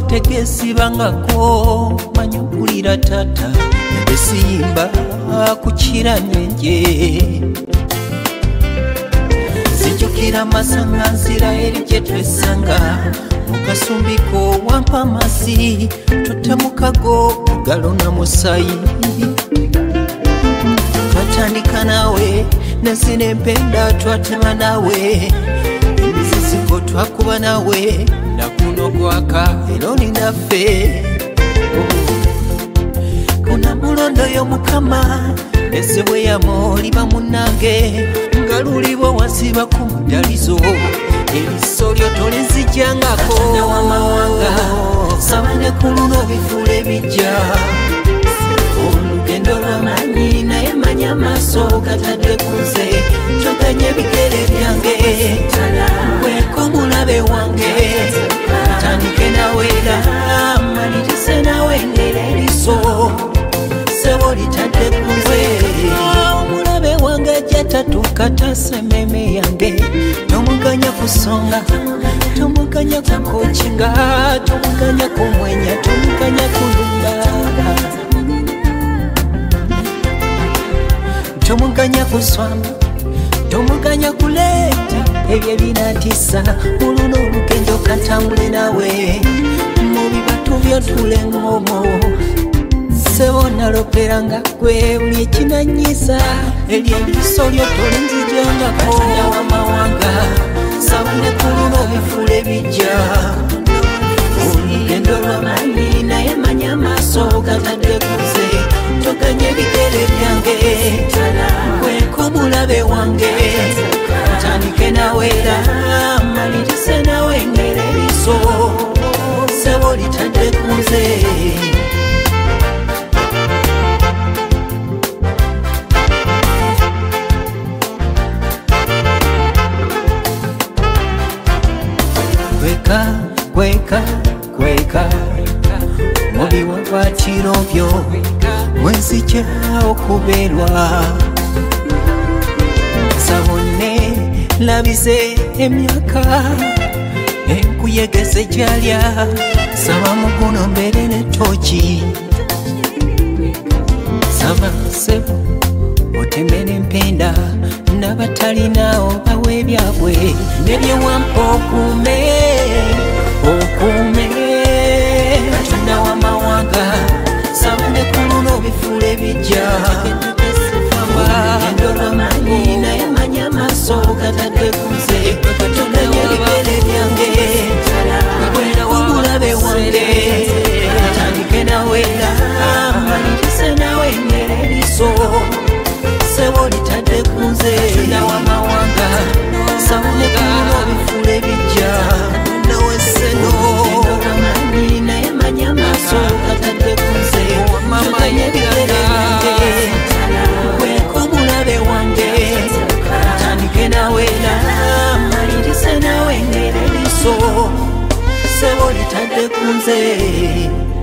tegesibangako manyapulira tata ebesimba kukiranyenje sijukira masanga nzira eri gyetwesanga mukasumbiko wampa masi tutamukago galo na musayi twatandika nawe nazine mpenda twatema nawe emiziziko twakuba nawe nakuno gwaka eloni naffe kuna mulondo y'omukama esebwe yamoliba munange nga lulibo wasiba ku mudalizo eriso lyo tolinzijjangako Katonda w'amawanga sabane ku luno bifule bijja olugendo lw'amanyi naye manya amaaso gatadde kunze toganye ebigere byange weeko mulabe wange tandike naweera malirize nawe ngera eriso sebo litadde kunze omulabe wange jatatuuka tasememe yange tomuganya kusonga tomuganya kukokinga tomuganya kumwenya tomuganya kulumba tomuganya kuswama tomuganya kuleeta ebyo ebinatisa oluno olugendo katambule nawe mu bibatu byotule ngomo sebo naloperanga gwe buli ekinanyisa eryo eriso lyo tolinzijangako Katonda w'amawanga sabune ku luno bifule bijja olugendo lw'amanyi naye manya amaaso gatadde kunze toganya ebigere byange weeko mulabe wange tandike naweera malirize nawe ngera eriso sebo litadde kunze Nkweeka mubi wabakiro byo mwenzija okubeerwa sabone labize emyaka enkuyegeze gyalya saba muguno mbere netoki saba sebo otembere empenda n'abatalinawo bawe byabwe nebyewampa okume Katonda w'amawanga sabane ku luno bifule bijja olugendo lw'amanyi naye manya amaaso gatadde kunze toganya ebigere byange weeko mulabe wange tandike naweera malirize nawe ngera eriso sebo litadde kunze Katonda w'amawanga sabane ku luno bifule bijja naweseno naye manya amaaso gatadde kunze toganya ebigere byange weeko mulabe wange tandike naweera malirize nawe ngera eriso sebo litadde kunze